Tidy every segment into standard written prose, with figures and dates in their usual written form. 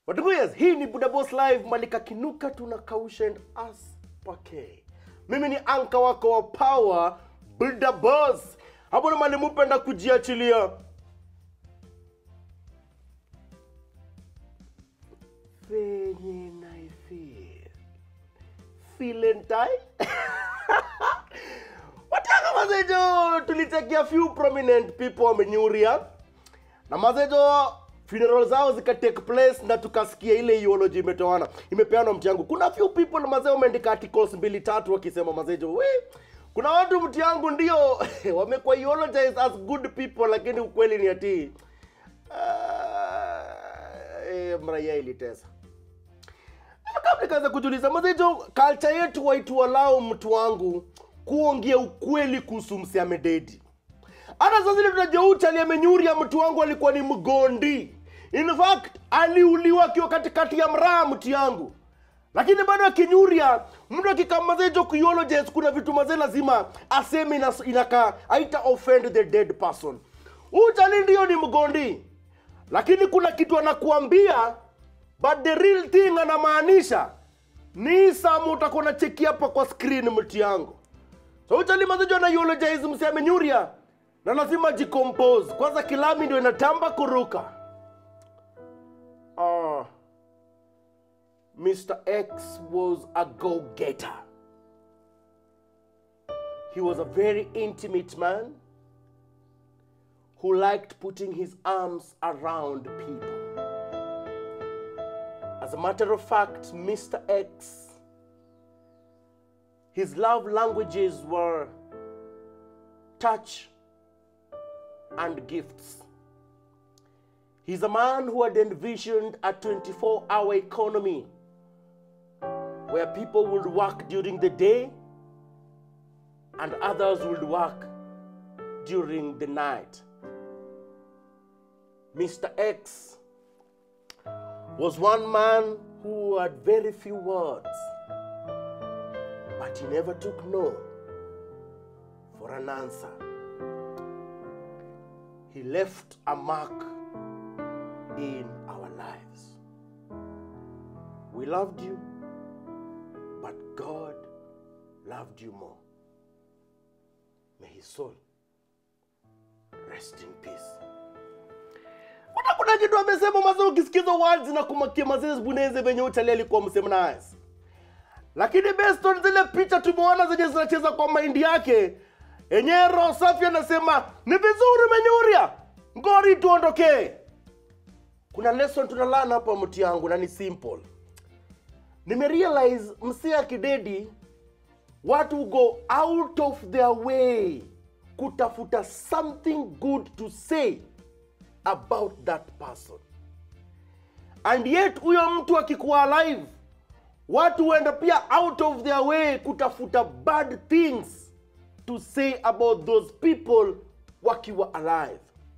Watuguyas, hii ni Buda Boss Live, Malika Kinuka tunakausha and us pake. Mimi ni anka wako wa power, Buda Boss. Hapo na mali mupenda kujiachilia. Venye naifeel. Feeling tight? Wataka mazejo, tulitakia few prominent people wamenyuria. Na mazejo, funeral zao zika take place na tukasikia ile eulogy imetoana. Imepeana mti yangu. Kuna few people na mazeo wameandika articles 2-3 wakisema mazejo, kuna watu mti yangu ndio wamekuwa eulogize as good people, lakini ukweli ni ati mraya ilitesa. Kabla kaanza kujuliza mazejo, culture yetu waitu walao mtu wangu kuongea ukweli kuhusu msi amededi. Hata sasa zile tunajua Uchali amenyuria mtu wangu alikuwa ni mgondi. In fact, aliuliwa akiwa katikati ya mraa mtu yangu. Lakini bado akinyuria, mtu akikamazejo kueulogize, kuna vitu mazee lazima aseme inaka haita offend the dead person. Uchali ndio ni mgondi. Lakini kuna kitu anakuambia, but the real thing anamaanisha ni samu utakuwa na cheki hapa kwa screen mtu yangu. So Uchali mazejo na eulogize msi amenyuria na lazima jicompose. Kwanza kilami ndio inatamba kuruka. Mr. X was a go-getter. He was a very intimate man who liked putting his arms around people. As a matter of fact, Mr. X, his love languages were touch and gifts. He's a man who had envisioned a 24-hour economy where people would work during the day and others would work during the night. Mr. X was one man who had very few words, but he never took no for an answer. He left a mark in our lives. We loved you, but God loved you more. May his soul rest in peace. Kuna kitu amesema mazao ukisikiza words na kumakia mazezi buneze venye Uchali alikuwa msema nice. Lakini based on zile picha tumeona zenye zinacheza kwa mind yake, enye roho safi anasema ni vizuri menyuria, ngori tuondokee. Kuna lesson tunalana hapa mti yangu na ni simple. Nimerealize msi akidedi watu go out of their way kutafuta something good to say about that person. And yet huyo mtu akikuwa alive, watu wenda pia out of their way kutafuta bad things to say about those people wakiwa alive.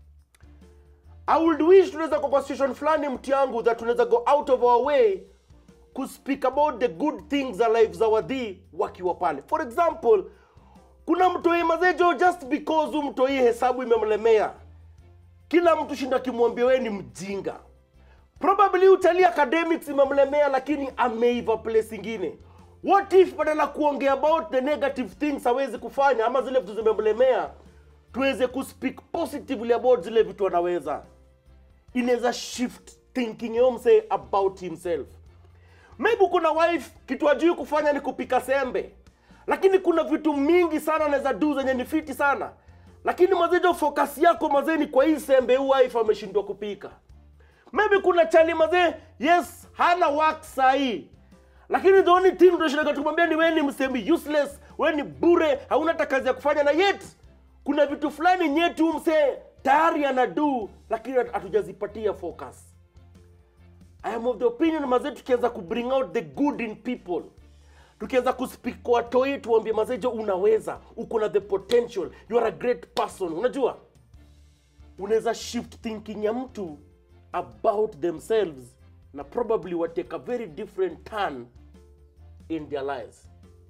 I would wish tunaweza kwa position fulani mti yangu that tunaweza go out of our way to speak about the good things alive za wadhi wakiwa pale. For example, kuna mtoi mazejo just because mtoi hesabu imemlemea, kila mtu shinda kimwambia wewe ni mjinga. Probably Uchali academics imemlemea lakini ameiva place ingine. What if badala kuongea about the negative things hawezi kufanya ama zile vitu zimemlemea, tuweze kuspeak positively about zile vitu anaweza. Inaweza shift thinking say about himself. Maybe kuna wife kitu ajui kufanya ni kupika sembe, lakini kuna vitu mingi sana anaweza do zenye ni fiti sana, lakini mazejo focus yako mazeni kwa hii sembe wife ameshindwa kupika. Maybe kuna chali mazee, yes, hana work sahi, lakini the only thing tunashindwa kumwambia ni wewe ni msembi useless, wewe ni bure, hauna hata kazi ya kufanya, na yet kuna vitu fulani nyetu mse tayari anadu lakini hatujazipatia focus. I am of the opinion mazetu tukianza ku bring out the good in people, tukianza kuspeak kwa toi tuambie mazejo unaweza, uko na the potential, you are a great person. Unajua unaweza shift thinking ya mtu about themselves na probably will take a very different turn in their lives.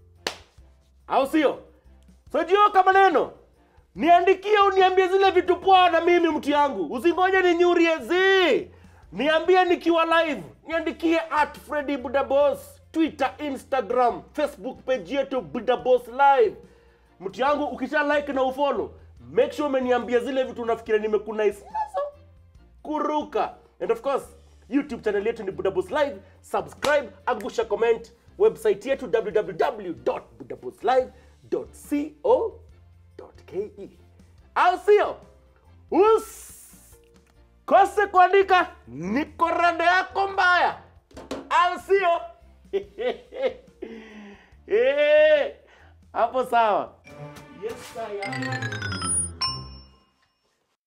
Au sio? So jio kama neno niandikie uniambie zile vitu poa na mimi mtu yangu. Usingoje ni nyurie zi. Niambie nikiwa live. Niandikie @FreddyBudaBoss, Twitter, Instagram, Facebook page yetu Budaboss Live. Mtu yangu ukisha like na ufollow, make sure umeniambia zile vitu unafikiria nimekunice nazo. Kuruka. And of course, YouTube channel yetu ni Budaboss Live. Subscribe, angusha comment. Website yetu www.budabosslive.co.ke. Au sio? Kose kuandika niko rada yako mbaya. Au sio? Hapo sawa. Yes, I am.